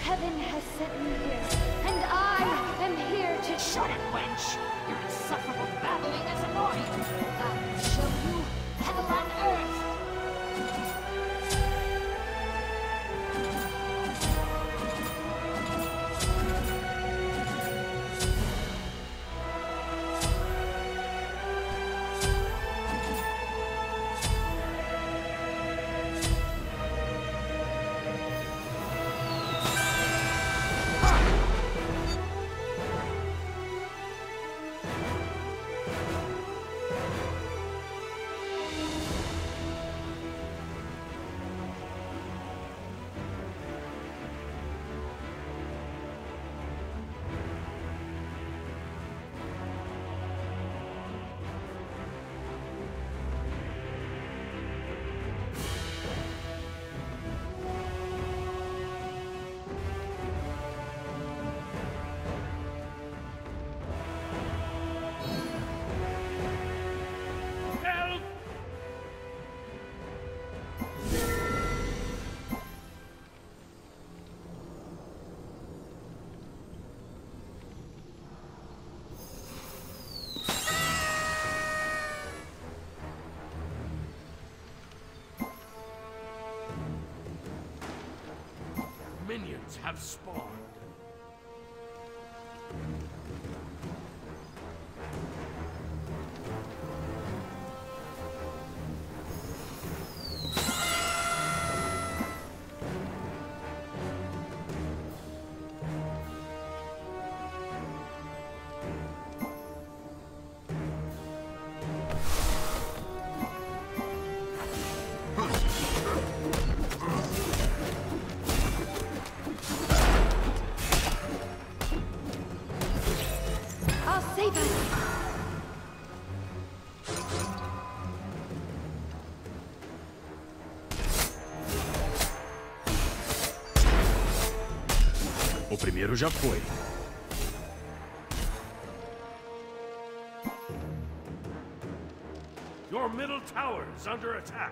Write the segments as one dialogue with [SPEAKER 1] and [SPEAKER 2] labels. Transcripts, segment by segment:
[SPEAKER 1] Heaven has sent me here, and I am here to
[SPEAKER 2] Shut it, wench! Your insufferable babbling is annoying! I'll show you hell on earth!
[SPEAKER 3] Minions have spawned.
[SPEAKER 1] save us.
[SPEAKER 4] O primeiro já foi.
[SPEAKER 3] Your middle tower is under attack.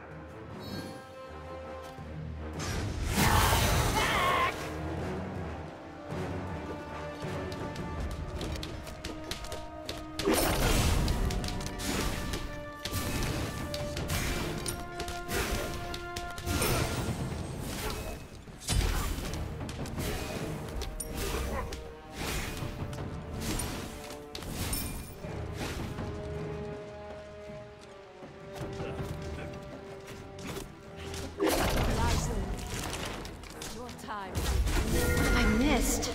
[SPEAKER 1] I missed.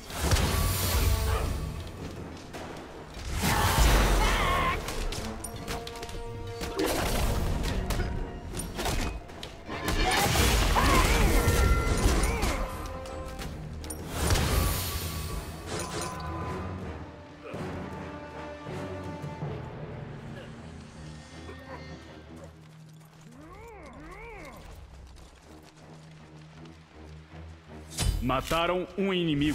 [SPEAKER 4] Mataram um inimigo.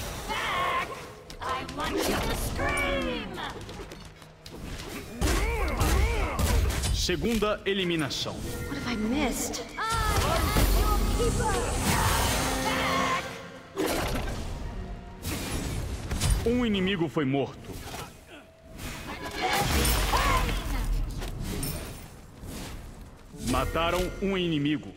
[SPEAKER 2] I want you to scream!
[SPEAKER 4] Segunda eliminação.
[SPEAKER 1] What have I missed?
[SPEAKER 4] Um inimigo foi morto. Mataram um inimigo.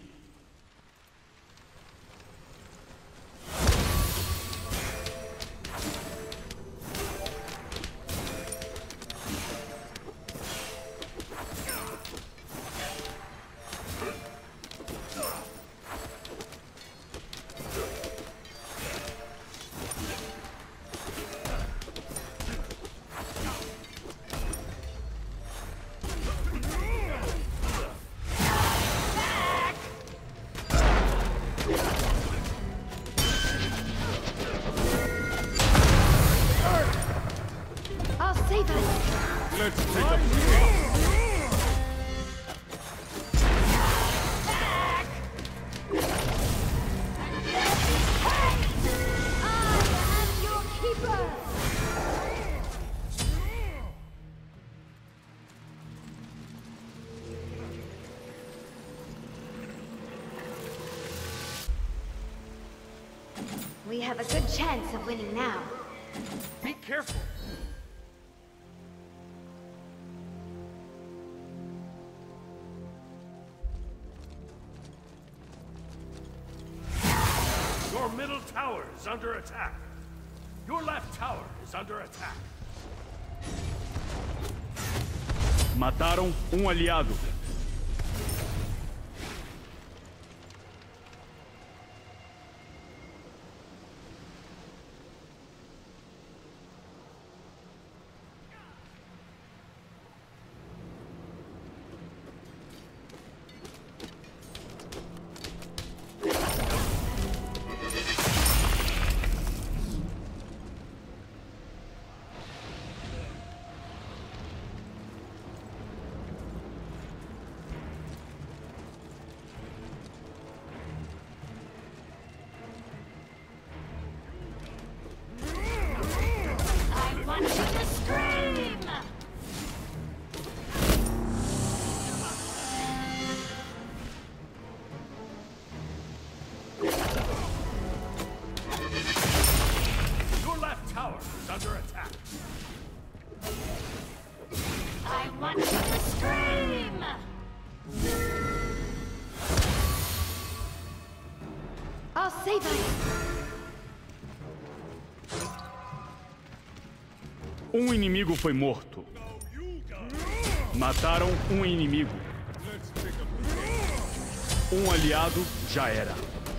[SPEAKER 1] We have a good chance of winning now.
[SPEAKER 3] Be careful. Your middle tower is under attack. Your left tower is under attack.
[SPEAKER 4] Mataram um aliado.
[SPEAKER 2] I want you to scream!
[SPEAKER 3] Your left tower is under attack.
[SPEAKER 2] I want you to scream!
[SPEAKER 1] I'll save us.
[SPEAKER 4] Um inimigo foi morto. Mataram um inimigo. Um aliado já era.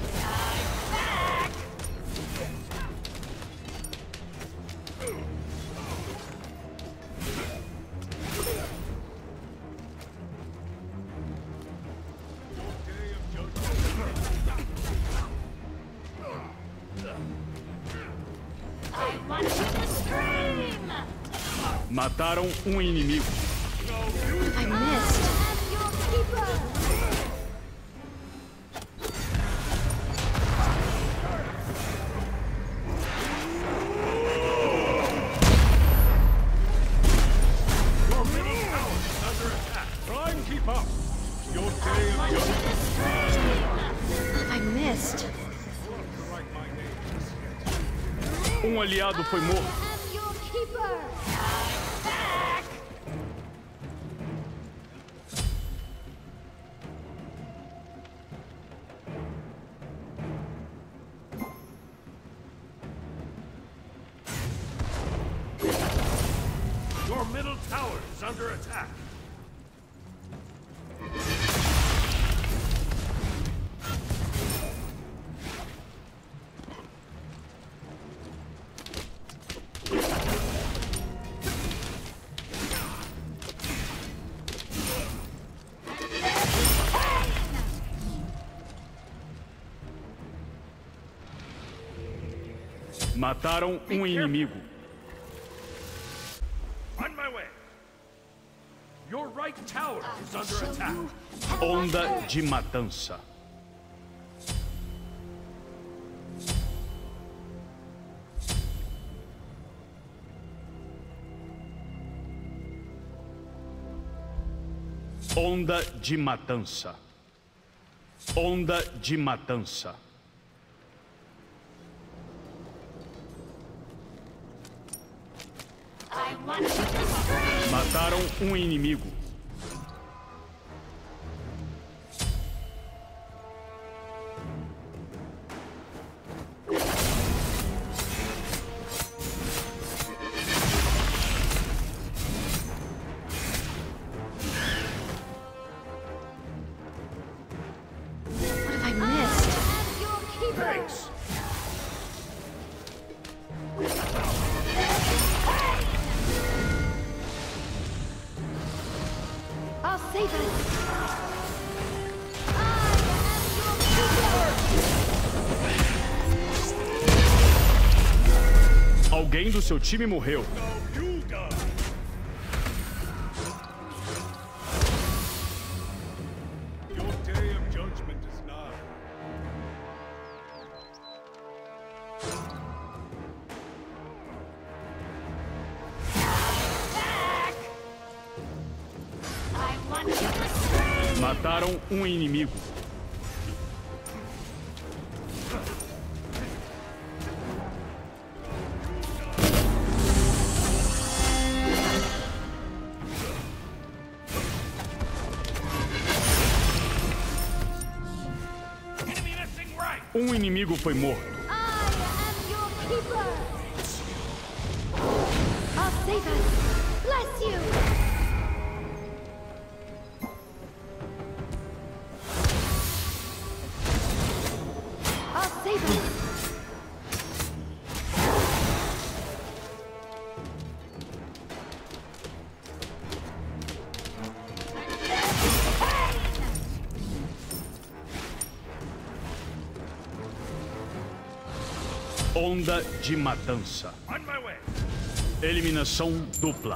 [SPEAKER 2] I want you to scream!
[SPEAKER 4] Mataram um inimigo.
[SPEAKER 1] I missed.
[SPEAKER 2] I'm your keeper!
[SPEAKER 3] Your middle tower is under attack.
[SPEAKER 5] Try and keep up. Your day
[SPEAKER 2] I
[SPEAKER 5] of
[SPEAKER 2] want you
[SPEAKER 5] judgment.
[SPEAKER 2] to scream!
[SPEAKER 1] I missed.
[SPEAKER 4] Um aliado foi morto.
[SPEAKER 2] I'm your keeper! I'm back!
[SPEAKER 3] Your middle tower is under attack.
[SPEAKER 4] Mataram um inimigo.
[SPEAKER 3] On my way. Your right tower is under attack.
[SPEAKER 4] Onda de matança. Onda de matança. Onda de matança.
[SPEAKER 2] I want you to scream!
[SPEAKER 4] Mataram um inimigo.
[SPEAKER 1] What have I missed?
[SPEAKER 2] I'm your keeper!
[SPEAKER 3] Thanks.
[SPEAKER 1] I'll save us.
[SPEAKER 4] Alguém do seu time morreu.
[SPEAKER 5] You die. Your day of judgment is nigh.
[SPEAKER 2] I want you to scream!
[SPEAKER 4] Mataram um inimigo. Inimigo foi morto.
[SPEAKER 1] I am your keeper. I'll save us. Bless you. I'll save us.
[SPEAKER 4] Onda de matança.
[SPEAKER 3] On my way.
[SPEAKER 4] Eliminação dupla.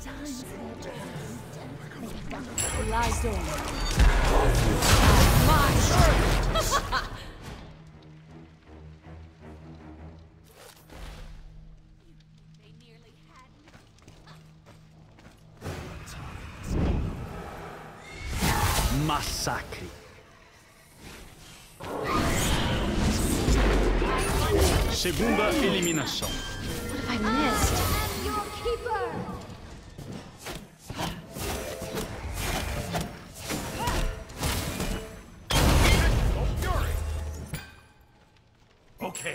[SPEAKER 2] Lies dormant. They nearly had me.
[SPEAKER 4] Massacre. Segunda eliminação.
[SPEAKER 1] I missed. I am your keeper.
[SPEAKER 3] Oh, fury. Okay.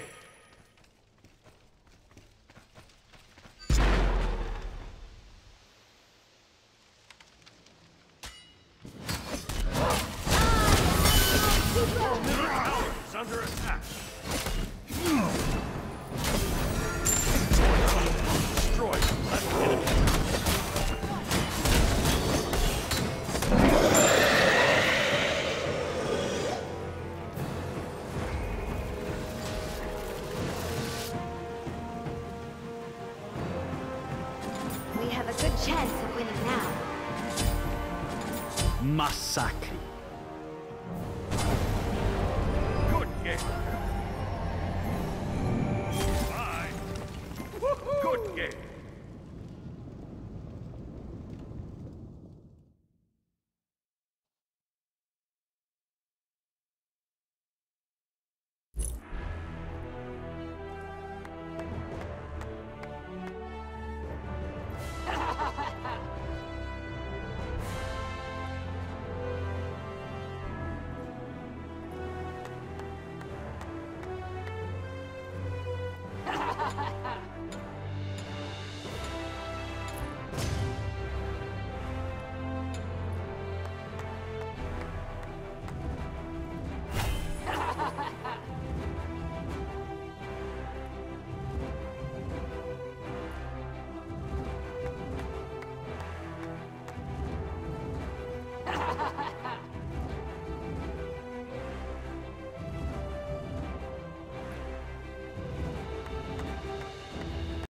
[SPEAKER 3] Middle tower is under attack. Destroy left enemy.
[SPEAKER 1] We have a good chance of winning now.
[SPEAKER 4] Massacre.
[SPEAKER 3] Good game. Bye. Good game.